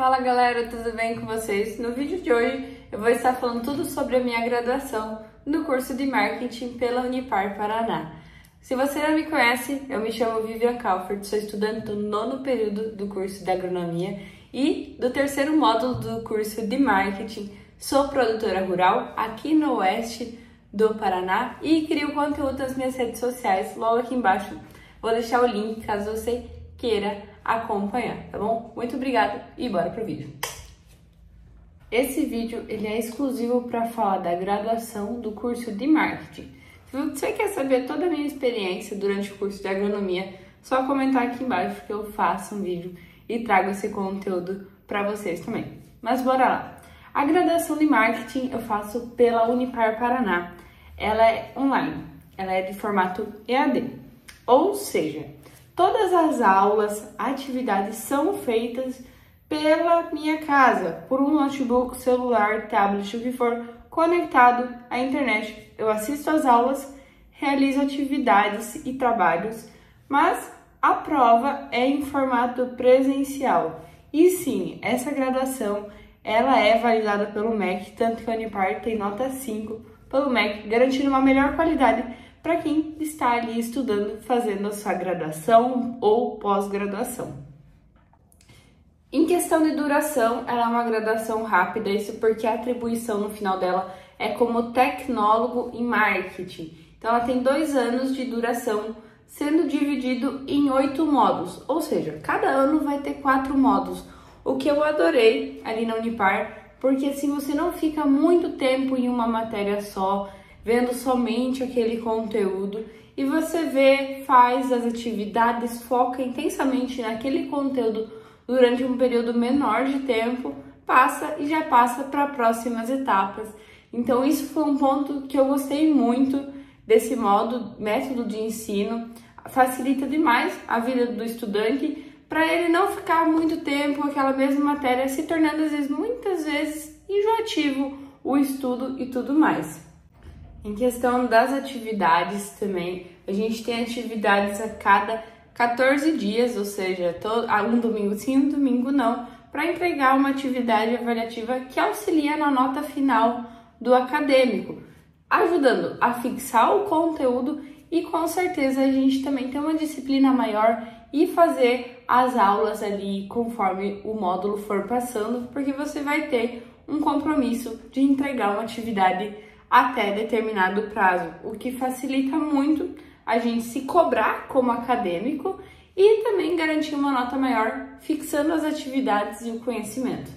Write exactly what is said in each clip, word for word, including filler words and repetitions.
Fala galera, tudo bem com vocês? No vídeo de hoje eu vou estar falando tudo sobre a minha graduação no curso de Marketing pela Unipar Paraná. Se você não me conhece, eu me chamo Vivian Kaufert, sou estudante do nono período do curso de Agronomia e do terceiro módulo do curso de Marketing. Sou produtora rural aqui no oeste do Paraná e crio conteúdo nas minhas redes sociais, logo aqui embaixo. Vou deixar o link caso você queira acompanhar, tá bom? Muito obrigada e bora pro vídeo. Esse vídeo ele é exclusivo para falar da graduação do curso de Marketing. Se você quer saber toda a minha experiência durante o curso de Agronomia, só comentar aqui embaixo que eu faço um vídeo e trago esse conteúdo para vocês também. Mas bora lá! A graduação de Marketing eu faço pela Unipar Paraná. Ela é online, ela é de formato E A D, ou seja, todas as aulas, atividades são feitas pela minha casa, por um notebook, celular, tablet, o que for, conectado à internet. Eu assisto às aulas, realizo atividades e trabalhos, mas a prova é em formato presencial. E sim, essa graduação ela é validada pelo M E C, tanto que a Unipar tem nota cinco pelo M E C, garantindo uma melhor qualidade para quem está ali estudando, fazendo a sua graduação ou pós-graduação. Em questão de duração, ela é uma graduação rápida, isso porque a atribuição no final dela é como tecnólogo em marketing. Então ela tem dois anos de duração, sendo dividido em oito módulos, ou seja, cada ano vai ter quatro módulos, o que eu adorei ali na Unipar, porque assim você não fica muito tempo em uma matéria só, vendo somente aquele conteúdo, e você vê, faz as atividades, foca intensamente naquele conteúdo durante um período menor de tempo, passa e já passa para próximas etapas. Então isso foi um ponto que eu gostei muito desse modo, método de ensino, facilita demais a vida do estudante, para ele não ficar muito tempo com aquela mesma matéria, se tornando às vezes, muitas vezes enjoativo o estudo e tudo mais. Em questão das atividades também, a gente tem atividades a cada quatorze dias, ou seja, todo, um domingo sim, um domingo não, para entregar uma atividade avaliativa que auxilia na nota final do acadêmico, ajudando a fixar o conteúdo e com certeza a gente também tem uma disciplina maior e fazer as aulas ali conforme o módulo for passando, porque você vai ter um compromisso de entregar uma atividade até determinado prazo, o que facilita muito a gente se cobrar como acadêmico e também garantir uma nota maior, fixando as atividades e o conhecimento.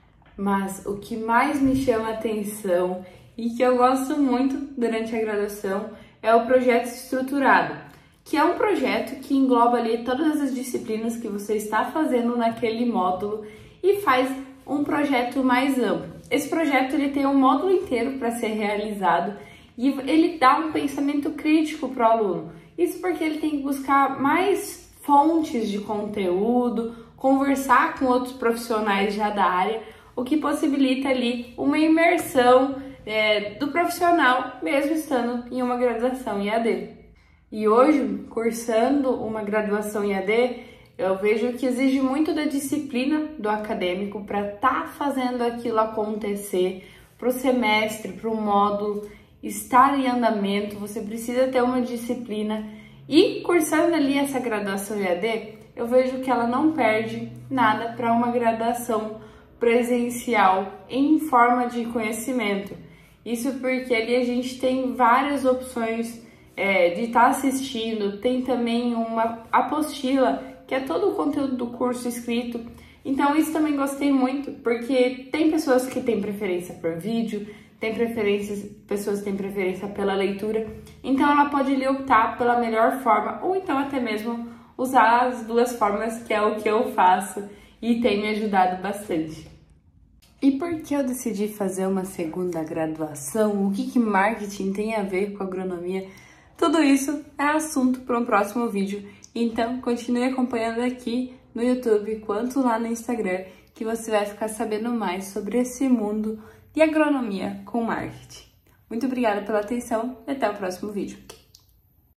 Mas o que mais me chama a atenção e que eu gosto muito durante a graduação é o projeto estruturado, que é um projeto que engloba ali todas as disciplinas que você está fazendo naquele módulo e faz um projeto mais amplo. Esse projeto ele tem um módulo inteiro para ser realizado e ele dá um pensamento crítico para o aluno. Isso porque ele tem que buscar mais fontes de conteúdo, conversar com outros profissionais já da área, o que possibilita ali uma imersão é, do profissional, mesmo estando em uma graduação E A D. E hoje, cursando uma graduação E A D, eu vejo que exige muito da disciplina do acadêmico para estar tá fazendo aquilo acontecer, para o semestre, para o módulo estar em andamento, você precisa ter uma disciplina. E cursando ali essa graduação E A D, eu vejo que ela não perde nada para uma graduação presencial em forma de conhecimento. Isso porque ali a gente tem várias opções é, de estar tá assistindo, tem também uma apostila, que é todo o conteúdo do curso escrito. Então isso também gostei muito, porque tem pessoas que têm preferência por vídeo, tem preferências, pessoas que têm preferência pela leitura, então ela pode ali optar pela melhor forma, ou então até mesmo usar as duas formas, que é o que eu faço e tem me ajudado bastante. E por que eu decidi fazer uma segunda graduação? O que que marketing tem a ver com agronomia? Tudo isso é assunto para um próximo vídeo. Então, continue acompanhando aqui no YouTube, quanto lá no Instagram, que você vai ficar sabendo mais sobre esse mundo de agronomia com marketing. Muito obrigada pela atenção e até o próximo vídeo.